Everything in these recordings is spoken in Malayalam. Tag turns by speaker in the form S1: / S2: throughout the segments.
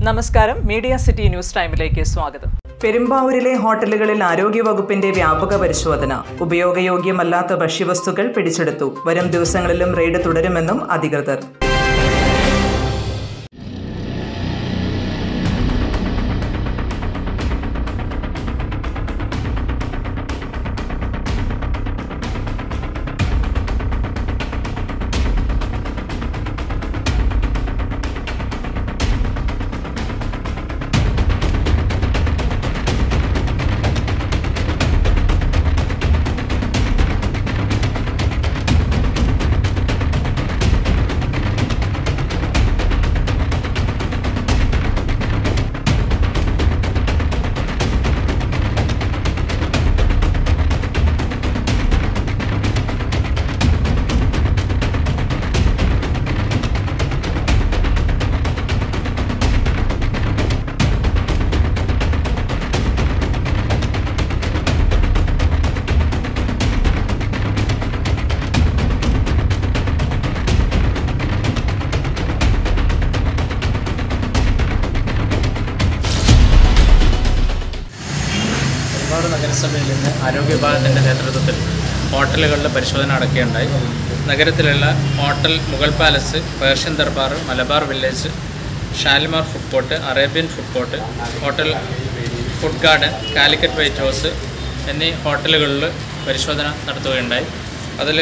S1: നമസ്കാരം, മീഡിയ സിറ്റി ന്യൂസ് ടൈമിലേക്ക് സ്വാഗതം.
S2: പെരുമ്പാവൂരിലെ ഹോട്ടലുകളിൽ ആരോഗ്യവകുപ്പിന്റെ വ്യാപക പരിശോധന. ഉപയോഗയോഗ്യമല്ലാത്ത ഭക്ഷ്യവസ്തുക്കൾ പിടിച്ചെടുത്തു. വരും ദിവസങ്ങളിലും റെയ്ഡ് തുടരുമെന്നും അധികൃതർ.
S3: നഗരസഭയിൽ നിന്ന് ആരോഗ്യ വിഭാഗത്തിൻ്റെ നേതൃത്വത്തിൽ ഹോട്ടലുകളിൽ പരിശോധന നടക്കുകയുണ്ടായി. നഗരത്തിലുള്ള hotel Mughal palace, Persian Darbar, Malabar village, Shalimar food court, Arabian food court, hotel food garden, Calicut white house എന്നീ ഹോട്ടലുകളിൽ പരിശോധന നടത്തുകയുണ്ടായി. അതിൽ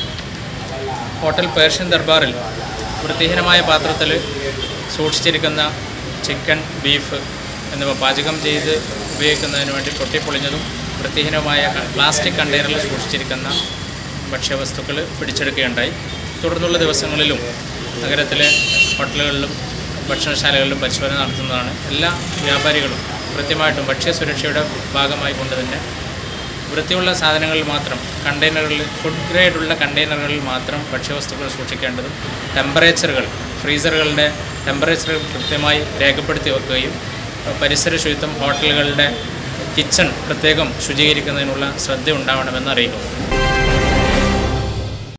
S3: ഹോട്ടൽ പേർഷ്യൻ ദർബാറിൽ വൃത്തിഹീനമായ പാത്രത്തിൽ സൂക്ഷിച്ചിരിക്കുന്ന ചിക്കൻ, ബീഫ് എന്നിവ പാചകം ചെയ്ത് ഉപയോഗിക്കുന്നതിന് വേണ്ടി പൊട്ടിപ്പൊളിഞ്ഞതും വൃത്തിഹീനമായ പ്ലാസ്റ്റിക് കണ്ടെയ്നറിൽ സൂക്ഷിച്ചിരിക്കുന്ന ഭക്ഷ്യവസ്തുക്കൾ പിടിച്ചെടുക്കുകയുണ്ടായി. തുടർന്നുള്ള ദിവസങ്ങളിലും നഗരത്തിലെ ഹോട്ടലുകളിലും ഭക്ഷണശാലകളിലും പരിശോധന നടത്തുന്നതാണ്. എല്ലാ വ്യാപാരികളും കൃത്യമായിട്ടും ഭക്ഷ്യസുരക്ഷയുടെ ഭാഗമായി കൊണ്ട് തന്നെ വൃത്തിയുള്ള സാധനങ്ങളിൽ മാത്രം, കണ്ടെയ്നറുകളിൽ, ഫുഡ് ഗ്രേഡുള്ള കണ്ടെയ്നറുകളിൽ മാത്രം ഭക്ഷ്യവസ്തുക്കൾ സൂക്ഷിക്കേണ്ടതും ടെമ്പറേച്ചറുകൾ, ഫ്രീസറുകളുടെ ടെമ്പറേച്ചറുകൾ കൃത്യമായി രേഖപ്പെടുത്തി വെക്കുകയും പരിസര ശുചിത്വം, ഹോട്ടലുകളുടെ കിച്ചൺ പ്രത്യേകം ശുചീകരിക്കുന്നതിനുള്ള ശ്രദ്ധ ഉണ്ടാവണമെന്ന് അറിയിക്കുന്നു.